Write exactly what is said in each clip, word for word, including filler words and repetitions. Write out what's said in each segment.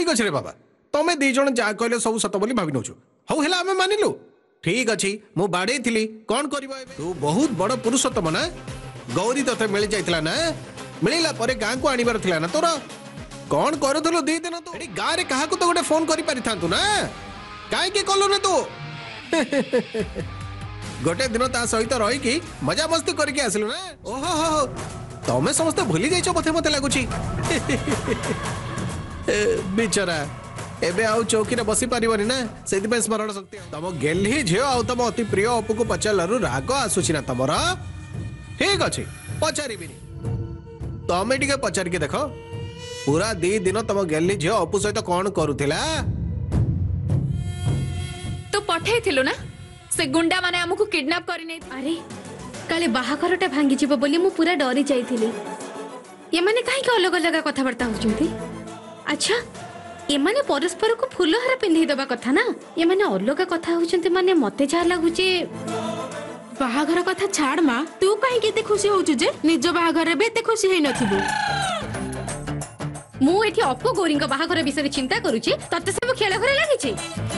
ठीक अच्छे रे बाबा तमें दी जन जहाँ कहले सब सत बोली भावी नौ हौ है आम मानिलु ठीक अच्छी मु बाड़े थी कौन कर तू बहुत बड़ पुरुषोत्तम ना गौरी तथे मिल जाइला ना मिलला पर गाँ को आनिबार थिला ना तोर कौन करूलु दी दिन तू एडी गाँ रे काहा को तो गोटे फोन करि पारि थांतु ना काहे कलु ना तू गोटे दिन ता सहित रही मजा मस्ती करके आसलु ना ओहो हो तमें समस्ते भूली जाइछ बोधे मते लागुची बिचरा एबे आउ चौकी रे बसी पारिबनी ना सेति पे स्मरण शक्ति तम गेल्ही झियो आउ तम अति प्रिय अपु को पचारलरु राग आसुची ना तमरा ठीक अछि पचारिबिनी तमे टिके पचार के देखो पूरा दी दिन तम गेल्ही झियो अपु सहित कोन करूथिला तो पठेइथिलु ना से गुंडा माने हमकु किडनैप करि नै अरे काले बाहाघरटा भांगी जीव बोली मु पूरा डरी जाइथिली ये माने काहे के अलग अलग कथा बार्ता होचंती अच्छा ये माने परस्पर को फूलहार पिंधि दबा कथा ना ये माने अलग कथा होचंती माने मते जा लागुचे बाहाघर कथा छाड़ मा तू काहे केते खुशी होचु जे निज बाहाघर रे बेते खुशी हेइ नथिबो मु एठी अपो गोरिंग बाहाघर विषय चिंता करूची तते सब खेल घरे लागिची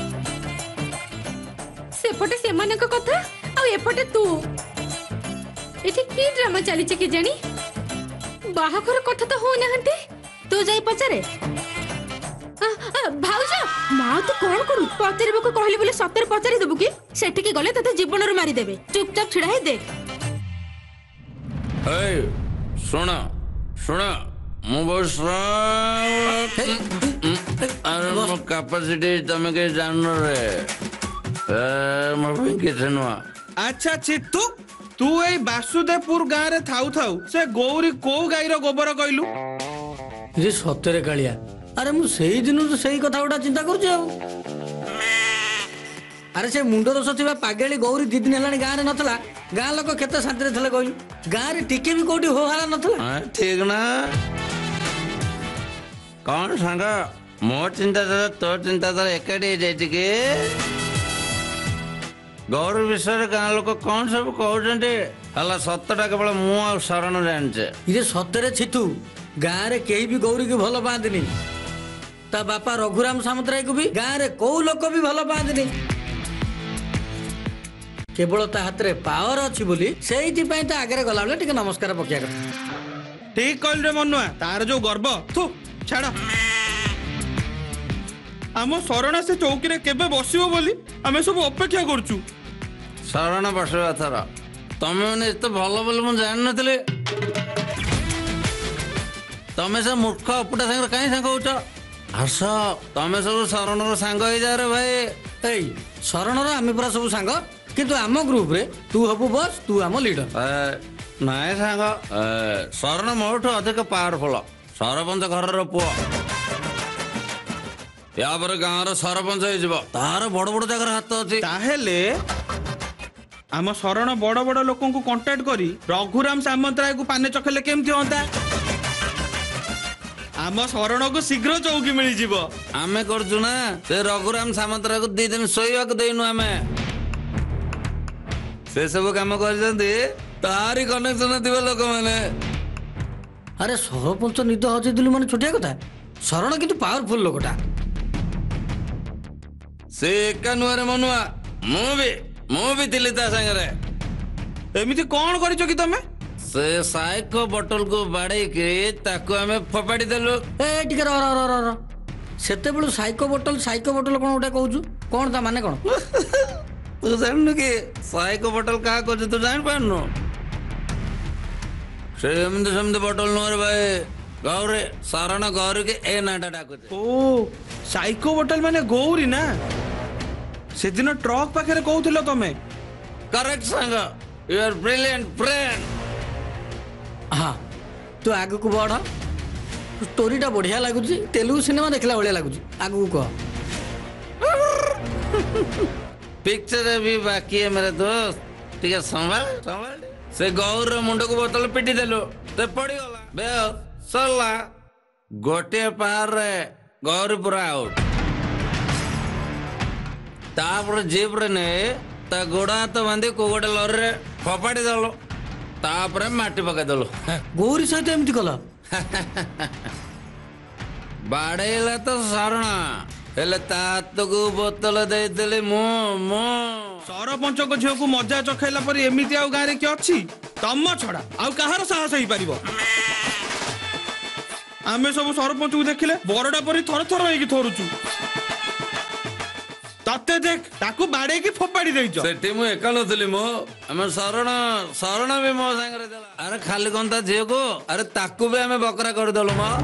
सेपटे सेमानक कथा आ एपटे तू एठी की ड्रामा चली के जानी बाहाघर कथा तो हो नहंते तू जाई पचारे भाउज माँ तू कौन करू पचारे को कहली बोले सତରେ पचारि देबु कि सेठी के गले तते जीवन रो मारी देबे चुपचाप छिड़ा हे देख ए सुना सुना मु बस अरे मो कैपेसिटी तमे के जान रे ए मो के छनुआ अच्छा चित्तू तू ए वासुदेवपुर गाँव रे थाउ थाउ से गौरी को गाईर गोबर कहलु ये सତରେ कालिया अरे मु सेही दिन तो सेही कथा उडा चिंता करूची आ अरे से मुंड दोष थिबा पागेली गौरी दी दिन हेलानी गाँ रे नथला गाँ लोक केते शांति रे थले कहलु गाँ रे टिके भी कोठी हो हाला नथला ठीक ना कौन सांगा मो चिंता तो चिंता एकाठी जाइए कि गौर विषय गाँ लोक कौन सब कहते सतटा केवल मु आ शरण जाने ये सतरे छितु गाँ रे केही भी गौरी की भल पाती ता बापा रघुराम सामंतराय को भी गाँ रे को लोक भी भल पाती केवल ता हाथ रे पावर अच्छी बोली सेही पई ता आगे गला बेले टिके नमस्कार पकिया कर ठीक कहल रे मनुआ तार जो गर्व थू छाड़ आम शरणा से चौकी रे केबे बसिबो बोली आमे सब अपेक्षा करछु शरण बसवा थर तमे माने एते भलो बोली मु जान नथले तमे से मूर्ख अपुटा संग काई संग होछ हस तमे सब शरण रो संग हो जा रे भाई ए शरण रो आमे पूरा सब संग किंतु आम ग्रुप रे तू हबु बस तू आम लीडर नाय संग शरण मोठो अधिक पावरफुल सरपंच घर रो पुओ या पर गाँव सरपंच हो तार बड़ बड़ जगह हाथ अच्छी ताहेले आम शरण बड़ बड़ लोक कांटेक्ट करी रघुराम सामंतराय को पाने चखेले केमती होता आम शरण को शीघ्र चौकी मिल जीवो आमे करजु ना से रघुराम सामंतराय को दी दिन सोइवा को देनु आमे से सब काम कर तारी कनेक्शन दिबे लोक माने अरे सरपंच निद हजे दिलु माने छोटिया कथा शरण किंतु पावरफुल लोकटा से एका नुआरे मनुआ मु भी मु भी थिली ता संगरे एमिति कौन करिचो कि तमे से साइको बोतल को बाड़े के ताको हमें फपाड़ी देलु ए टिके रो रो रो रो सेते बेलु साइको बोतल साइको बोतल कोन उठा कहूछु कोन ता माने कोन तू जाननु कि साइको बोतल का को तू जान पानु से हमदे समदे बोतल नुआरे भाई गौरे सारण गौरी के ए नाटा डाकु ओ साइको बोतल माने गौरी ना से दिन ट्रक पाखे कहूथिलो तमे करेक्ट संग यू आर ब्रिलियंट फ्रेंड हाँ तू आगु को बढ़ स्टोरीटा बढ़िया लगुच तेलुगु सिनेमा देखला भाया लगुच आगु कह पिक्चर भी बाकी है मेरे दोस्त ठीक है संभाल संभाल से गौर मुंड को बोतल पिटी देलु ते पड़ी गला बे सरला गोटे पार रे गौरी पूरा आउट तापर जीप रे ने ता गोड़ा तो बांधी को गोटे लॉरी रे फपाड़ी दलो तापर माटी पका दलो गौरी सहित एमती कला ବାଡେଇଲା ତ ଶରଣା ହେଲେ ତା ହାତକୁ ବୋତଲ ଦେଇଦେଲି ମୁଁ ମୁଁ ସରପଞ୍ଚଙ୍କ ଝିଅକୁ ମଜା ଚଖେଇଲା ପରେ ଏମିତି ଆଉ ଗାଁରେ କିଏ ଅଛି? ତମ ଛଡା ଆଉ କାହାର ସାହସ ହେଇପାରିବ? ଆମେ ସବୁ ସରପଞ୍ଚକୁ ଦେଖିଲେ ବରଡା ପରି ଥର ଥର ହେଇକି ଥରୁଛୁ। ତତେ ଦେଖ ତାକୁ ବାଡେଇକି ଫୋପାଡି ଦେଇଛ। ସେଠି ମୁଁ ଏକା ନଥିଲି ମୋ ଆମେ ଶରଣ ଶରଣ ବି ମୋ ସାଙ୍ଗରେ ଥିଲା। ଆରେ ଖାଲି କଣ ତା ଝିଅକୁ ଆରେ ତାକୁ ବି ଆମେ ବକରା କରିଦେଲୁ ମୋ।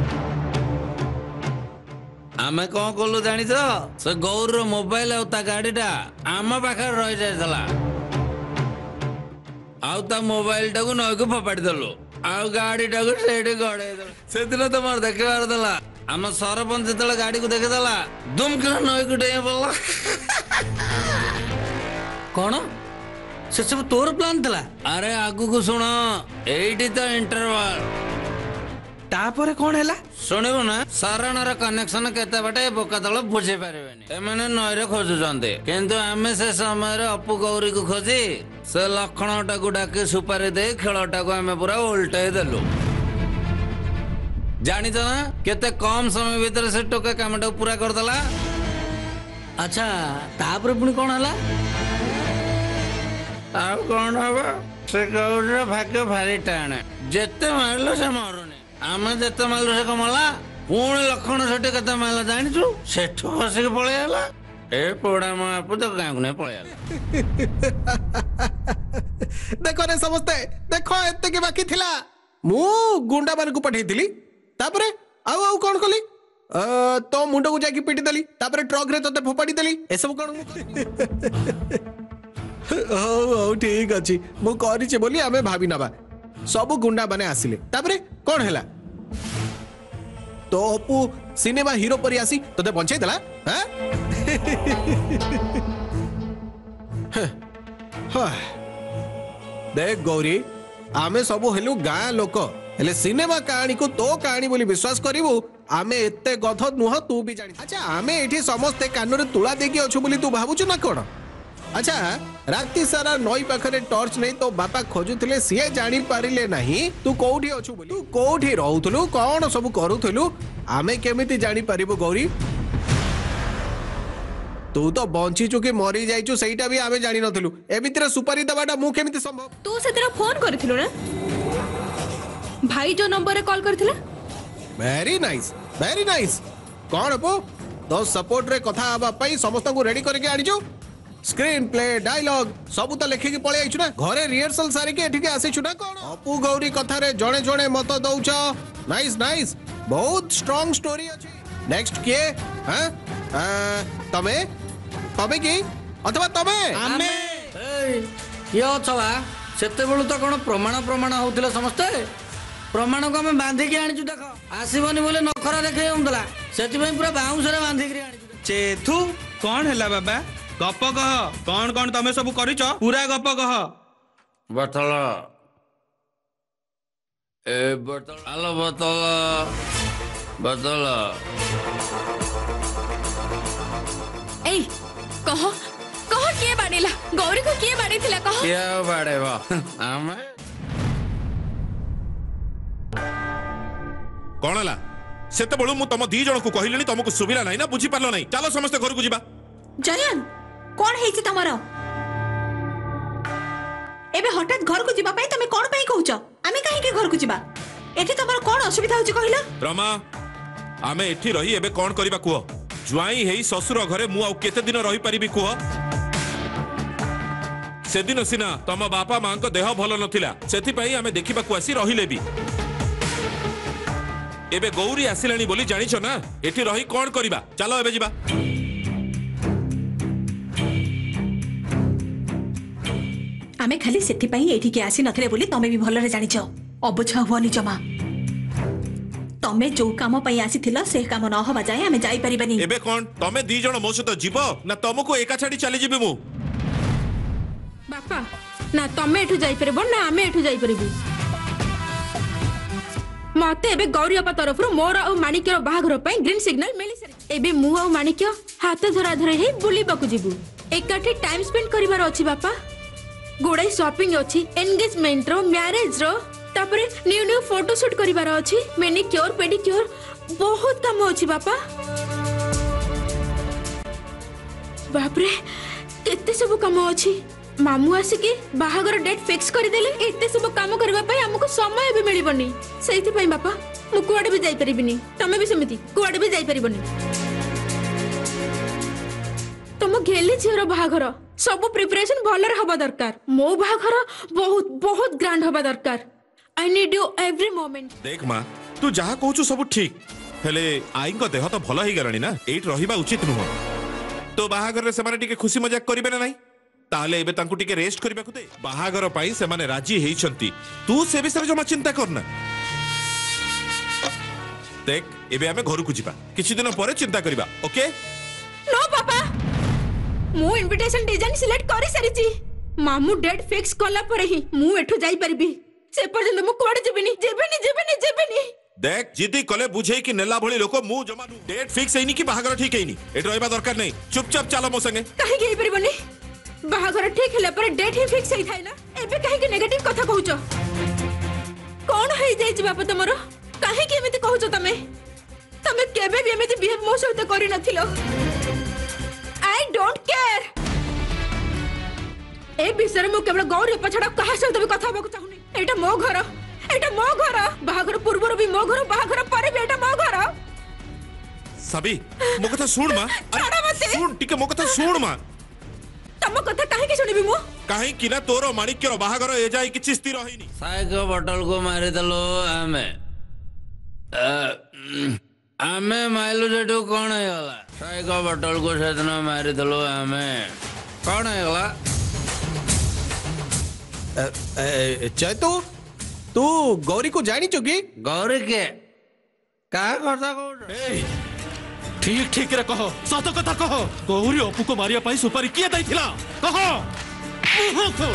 ଆମେ କଣ କଲୁ ଜାଣିଛ? ସେ ଗୌରର ମୋବାଇଲ ଆଉ ତା ଗାଡିଟା ଆମ ପାଖରେ ରହିଯାଇଥିଲା। ଆଉ ତା ମୋବାଇଲ ଟାକୁ ନଈକୁ ଫୋପାଡି ଦେଲୁ ଆଉ ଗାଡିଟାକୁ ସେଇଠି ଗଡେଇ ଦେଲୁ। ସେଦିନ ତ ମୋର ଦେଖିବାର ଥିଲା ଆମ ସରପଞ୍ଚ ଯେତେବେଳେ ଗାଡିକୁ ଦେଖିଦେଲା ଦୁମକିନା ନଈକୁ ଡେଇଁ ପଡିଲା। କଣ ସେସବୁ ତୋର ପ୍ଲାନ୍ ଥିଲା? ଆରେ ଆଗକୁ ଶୁଣ ଏଇଠି ତ ଇଣ୍ଟରଭାଲ। ତାପରେ କଣ ହେଲା? ଶୁଣିବୁ ନା ଶରଣର କନେକ୍ସନ କେତେ ବାଟେ ବୋକା ତଳ ବୁଝି ପାରିବେନି। ଏମାନେ ନଈରେ ଖୋଜୁଛନ୍ତି କିନ୍ତୁ ଆମେ ସେ ସମୟରେ ଅପୁ ଗୌରୀକୁ ଖୋଜି ସେ ଲକ୍ଷଣଟାକୁ ଡାକି ସୁପାରି ଦେଇ ଖେଳଟାକୁ ଆମେ ପୁରା ଓଲଟେଇ ଦେଲୁ। ଜାଣିଛ ନା କେତେ କମ ସମୟ ଭିତରେ ସେ ଟୋକା କାମଟାକୁ ପୁରା କରିଦେଲା। ଆଚ୍ଛା ତାପରେ ପୁଣି କଣ ହେଲା? ଆଉ କଣ ହବ? ସେ ଗୌରୀର ଭାଗ୍ୟ ଭାରି ଟାଣେ। ଯେତେ ମାରିଲ ସେ ମରୁନି। ଆମେ ଯେତେ ମାରିଲୁ ସେ କମଲା ପୁଣି ଲକ୍ଷଣ ସେଠି କେତେ ମାରିଲା ଜାଣିଛୁ? ସେଠୁ ଖସିକି ପଳେଇ ଆଇଲା। ଏ ପୋଡା ମହାପୁ ତ ଗାଁକୁ ନେଇ ପଳେଇ ଆଇଲା। ଦେଖ ରେ ସମସ୍ତେ ଦେଖ ଏତିକି ବାକି ଥିଲା। ମୁଁ ଗୁଣ୍ଡା ମାନଙ୍କୁ ପଠେଇଥିଲି ତାପରେ ଆଉ ଆଉ କଣ କଲି? ତୋ ମୁଣ୍ଡକୁ ଯାଇକି ପିଟି ଦେଲି ତାପରେ ଟ୍ରକ ରେ ତତେ ଫୋପାଡି ଦେଲି। ଏସବୁ କଣ ମୁଁ କଲି? ହଉ ହଉ ଠିକ ଅଛି ମୁଁ କରିଛି ବୋଲି ଆମେ ଭାବି ନବା। ସବୁ ଗୁଣ୍ଡା ମାନେ ଆସିଲେ ତାପରେ କଣ ହେଲା? तो अपू सिनेमा हीरो परी आसी तोते बंचाई देला। देख गौरी आमे सबु हेलु गाँ लोक हेले सिनेमा कहानी को तो कहानी बोली विश्वास करिवु आमे एते गध नुह तू भी जानी। अच्छा आमे एठी समस्ते कानरे तुला देकी अछु बोली तू भाबुछु ना कोन? अच्छा राति सारा नई पाखरे टॉर्च नहीं तो बापा खोजुथिले सिए जानी पारिले नहीं तू कोठी अछु बोली? तू कोठी रहउथलु कोन सब करूथलु आमे केमिति जानी पारिबो गौरी? तू तो बंची चुकी मरी जाइछु सेटा भी आमे जानी नथलु। एमितिरे सुपारी दबाटा मु केमिति संभव? तू सेतिर फोन करथिलो ना भाई जो नंबर रे कॉल करथिला? Very nice very nice. कोन अपो तो सपोर्ट रे कथा आबा पई समस्त को रेडी करके आनी जो स्क्रीन प्ले डायलॉग सब तो लिखिकी पळे आइछु ना घरे रिहर्सल सारी के एठिके आसीछु ना कोन? अपू गौरी कथा रे जणे जणे मत दउछ। नाइस नाइस बहुत स्ट्रांग स्टोरी अछि। नेक्स्ट के हां तमे तमे की अथवा तमे आमे ये अछवा सेते बेलु तो कोन प्रमाण प्रमाण होतिला समस्ते प्रमाण को हमें बांधी के आनिछु देखो आसीबनी बोले नखरा देखे होंदला सेति पई पूरा बाउंस रे बांधी के आनिछु। चेथु कोन हैला बाबा गप कह कौन कौन तमे सब करिछ पूरा गप कह। बोतल ए बोतल आलो बोतल बोतल ए कह कह के बाड़ेला गौरी को के बाड़ेथिला कह? क्या बाड़ेबा आमे कौन है सेते बळु मु तम दी जण को कहिलेनी तुमको सुबिला नाही ना बुझी पारलो नाही। चलो समस्त घर को जिबा। जयन कोन हेछि तमरो एबे हठात घर को जिबा पई तमे कोन पई कहउछ? आमे काहे के घर को जिबा एठी तमरो कोन असुविधा होछि कहिला? रमा आमे एठी रही एबे कोन करबा कुह? जुआई हेई ससुर घरे मु आ केते दिन रही परिबी कुह? से दिन सिना तम बापा मां को देह भलो नथिला सेति पई आमे देखिबा को आसी रहिले भी एबे गौरी आसिलानी बोली जानिछ ना एठी रही कोन करबा? चलो एबे जिबा। आमे खाली सेति पई एठी के आसी नथले बोली तमे भी भलो रे जानिछ अबुझा हुआ निज मा तमे जो काम पई आसीथिला से काम न होबा जाय आमे जाई परिबानी। एबे कोन तमे दी जण मो सहित जीवो ना तुमको एका छाडी चली जिबे मु? बापा ना तमे एठु जाई परबो ना आमे एठु जाई परबो। मते एबे गौरी अपा तरफ रु मोर आ माणिक्यर बाहाघर पई ग्रीन सिग्नल मिली सरी। एबे मु आ माणिक्य हाथ धरा धरे हे बुलीबा को जिबु एकाठी टाइम स्पेंड करिवार अछि बापा। गोडाई शॉपिंग अछि एंगेजमेंट रो मैरिज रो तापरे न्यू न्यू फोटो शूट करिवार अछि मैनिक्योर पेडिक्योर बहुत काम अछि बापा बापरे केते सब काम अछि मामू आसिके बाहागर डेट फिक्स कर देले एते सब काम करबा पई हमको समय भी मिलिबनी सेति पई बापा मु कुआडे भी जाई परिबिनी तमे भी समिति कुआडे भी जाई परिबनी तुम घेली झीर बाहागर सब प्रिपरेशन भलर हबा दरकार मो बाहागर बहुत बहुत ग्रैंड हबा दरकार I need you every moment देख माँ तू जहाँ कहू सब ठीक हेले आई देह तो भल ही गलानी ना एट रहिबा उचित नुह तो बाहागर रे सेमाने टिके खुशी मजाक करिबे ना नहीं ताले एबे तांकु टिके रेस्ट करिबाकु दे बाहागर पई सेमाने राजी हेइछंती तू से विषय जमा चिंता करना देख एबे हमें घर को जिबा किछि दिन परे चिंता करिबा ओके नो पापा मु इनविटेशन डिजाइन सिलेक्ट करि सारिची मामू डेट फिक्स कला पर ही मु एठु जाई परबी से पर्यंत मु कोड जेबेनी जेबेनी जेबेनी जेबेनी देख जिदी कले बुझे कि नेला भली लोक मु जमा डेट फिक्स हेनी कि बाहागर ठीक हेनी एट रहबा दरकार नहीं चुपचाप चलो मो संगे काहे गेई परबनी बाहागर ठीक होला पर डेट ही फिक्स हेई थाई ना एबे काहे के नेगेटिव कथा कहउचो कोन हेई जाई छी बापा तमरो काहे के एमिति कहउचो तमे तमे केबे भी एमिति बिहेव मो सहित करि नथिलो आई डोंट केयर ए विषय मु केवल गौरी पछड़ा कहा सहित भी कथा होबा चाहुनी एटा मो घर एटा मो घर बाहागर पूर्वरो भी मो घर बाहागर परे भी एटा मो घर सभी मो कथा सुन मा सुन टिके मो कथा सुन मा तम कथा काहे के सुनिबी मु काहे कि ना तोरो माणिक्यर बाहागर ए जाई किछि स्थिर होइनी साइको बोतल को मारि दलो आमे आमे माइलु जेटू कोन हेगला साइको बोतल को सेदिन मारि दलो आमे कोन हेगला चैतु तू गौरी को जानी चुकी गौरी के का करता को ठीक ठीक रे कहो सत कथा कहो गौरी अपू को मारिया पाई सुपारी किए दैथिला कहो मुह खोल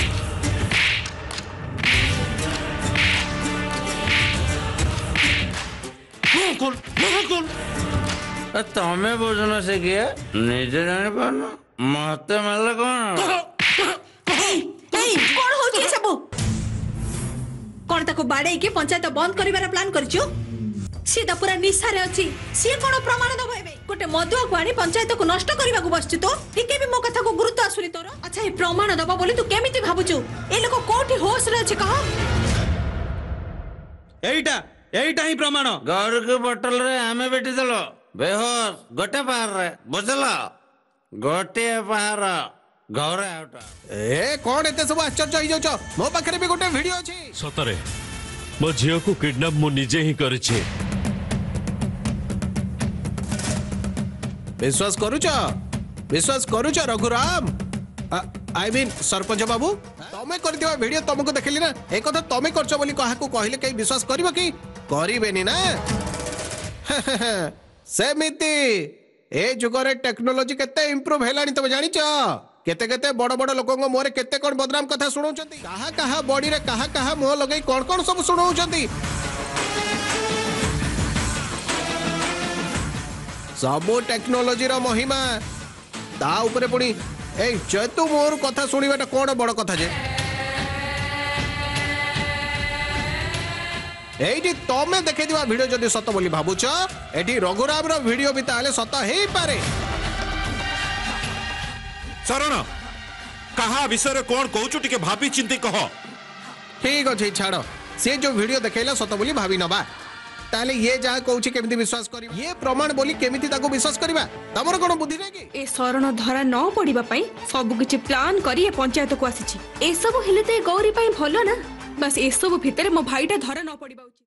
मुह खोल मुह खोल तमे बुझनो से किए निजे जानि पानो मते मारले कोन एई कोन होची सबु कोन ताको बाडे के पंचायत बंद करिवार प्लान करछु सी तो पूरा निशा रे अछि सी कोन प्रमाण दबो एबे गोटे मधुआ को आनी पंचायत को नष्ट करबा को बसछु तो ठीके भी मो कथा को गुरुत्व आसुनी तोर अच्छा ए प्रमाण दबो बोली तू केमिति भाबुछु ए लोक कोठी होश रे अछि कह एईटा एईटा ही प्रमाण गौर के बोतल रे आमे बेटी दलो बेहोश गोटे पहाड़ रे बुझला गोटे पहाड़ गौर आउटा ए कोन एते सब आश्चर्य होई जाउछ मो पाखरे भी गोटे वीडियो अछि सतरे मो झियो को किडनैप मु निजे ही करछि विश्वास करूच विश्वास करूच रघुराम आई मीन सरपंच बाबू तमे कर दियो वीडियो तुमको देखली ना एक कथा तमे करछ बोली कहा को कहले कई विश्वास करबो की करिबेनी ना सेमिति ए जुगरे टेक्नोलॉजी केते इंप्रूव हेलानी तमे जानि छ केते केते बड़ बड़ लोक मोरे केते कोन बदनाम कथा सुनाउछंती कहा कहा बॉडी रे कहा कहा मुह लगई कोन कोन सब सुनाउछंती सबो टेक्नोलॉजी रो महिमा ता ऊपर पुणी ए चैतु मोर कथा सुनिबाटा कोन बड़ कथा जे एठी तमे देखे दिवा वीडियो जदी सत बोली भाबुछ एठी रघुराम रो वीडियो भी ताले सत हेई पारे शरण कहा विषय कौन कहूचु टिके भाबी चिंती कह ठीक अछि छाड़ से जो वीडियो देखेला सत बोली भाबी नबा ताले ये जहा कहूची केमिति विश्वास करी ये प्रमाण बोली केमिति ताको विश्वास करबा तमरो कोन बुद्धि नै कि ए शरण धरा न पड़िबा पई सब किछि प्लान करी ए पंचायत को आसीछि ए सब हेले ते गौरी पई भलो ना बस ए सब भितरे मो भाईटा धरा न पड़िबा